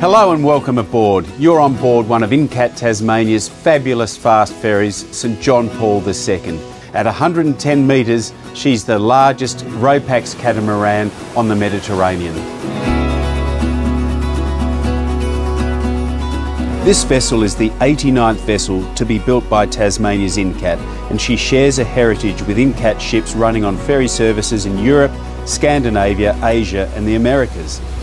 Hello and welcome aboard. You're on board one of Incat Tasmania's fabulous fast ferries, St John Paul II. At 110 metres, she's the largest Ropax catamaran on the Mediterranean. This vessel is the 89th vessel to be built by Tasmania's Incat, and she shares a heritage with Incat ships running on ferry services in Europe, Scandinavia, Asia and the Americas.